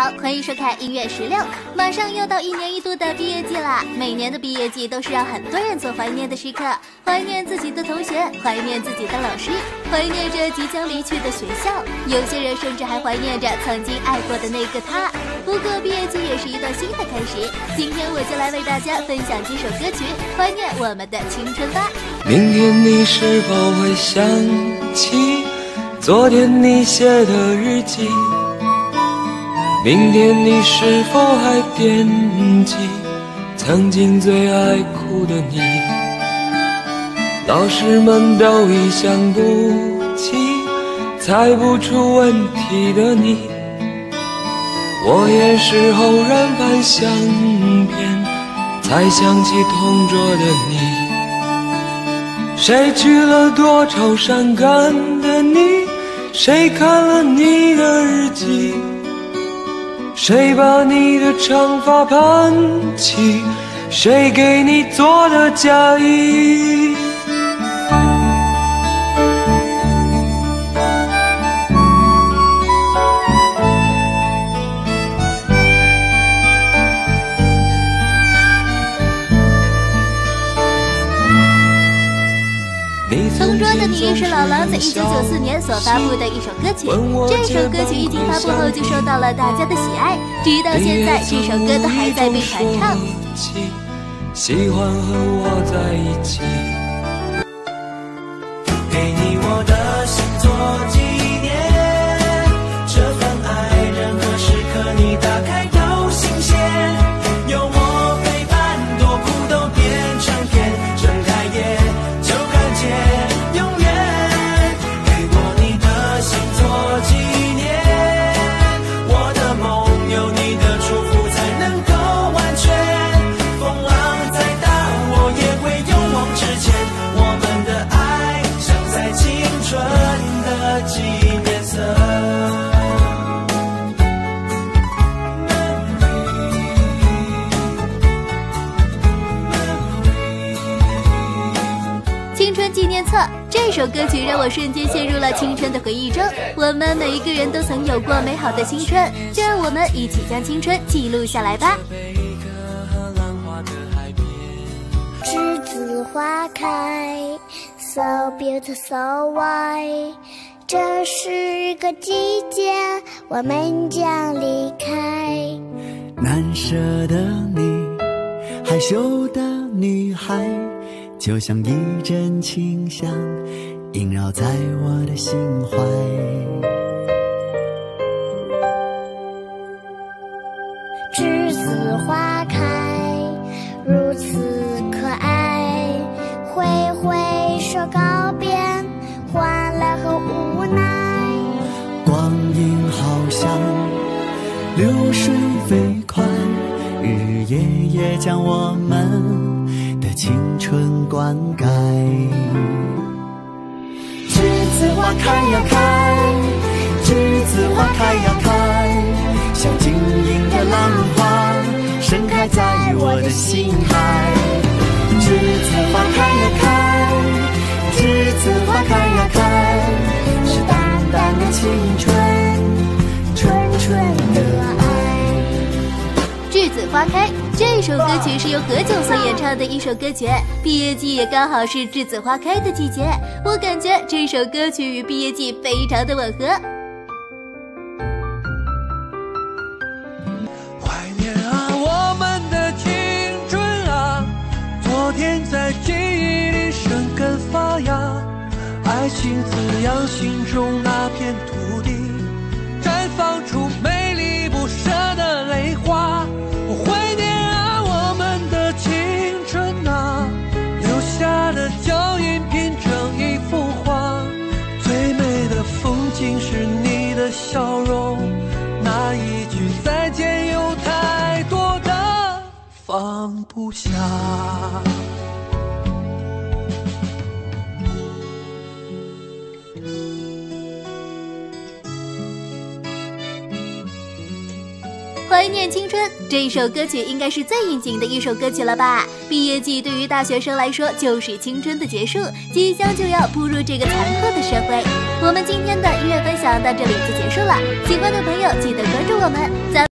好，欢迎收看音乐16。马上又到1年1度的毕业季啦，每年的毕业季都是让很多人做怀念的时刻，怀念自己的同学，怀念自己的老师，怀念着即将离去的学校，有些人甚至还怀念着曾经爱过的那个他。不过毕业季也是一段新的开始，今天我就来为大家分享几首歌曲，怀念我们的青春吧。 明天你是否会想起昨天你写的日记？明天你是否还惦记曾经最爱哭的你？老师们都已想不起猜不出问题的你，我也是偶然翻相片才想起同桌的你。谁去了多愁善感的你？谁看了你的日记？谁把你的长发盘起？谁给你做的嫁衣？ 同桌的你是老狼在1994年所发布的一首歌曲，这首歌曲一经发布后就受到了大家的喜爱，直到现在这首歌都还在被传唱。 喜欢和我在一起， 给你我的心做纪念，这份爱任何时刻你打开都新鲜，有我陪伴，多苦都变成甜，睁开眼就看见永远，给我你的心做纪念，我的梦有你的祝福才能够完全，风浪再大我也会勇往直前，我们的爱像在青春的纪念册。 青春纪念册这首歌曲让我瞬间陷入了青春的回忆中，我们每一个人都曾有过美好的青春，就让我们一起将青春记录下来吧。 栀子花开 So beautiful so white， 这是个季节我们将离开， 难舍的你，害羞的女孩，就像一阵清香萦绕在我的心怀。 栀子花开如此可爱，挥挥手告别欢乐和无奈， 光阴好像流水飞快，日日夜夜将我们的青春灌溉。栀子花开呀开，栀子花开呀开，像晶莹的浪花盛开在我的心海。栀子花开呀开，栀子花开呀开，是淡淡的青春，纯纯的爱。 栀子花开这首歌曲是由何炅所演唱的一首歌曲，毕业季也刚好是栀子花开的季节，我感觉这首歌曲与毕业季非常的吻合。 怀念啊我们的青春啊，昨天在记忆里生根发芽，爱情滋养心中那片土地，绽放出美丽不舍的泪花。我怀念啊我们的青春啊，留下的脚印拼成一幅画，最美的风景是你的笑容，那一句再见有太多的放不下。 怀念青春这首歌曲应该是最应景的一首歌曲了吧？毕业季对于大学生来说就是青春的结束，即将就要步入这个残酷的社会。我们今天的音乐分享到这里就结束了，喜欢的朋友记得关注我们。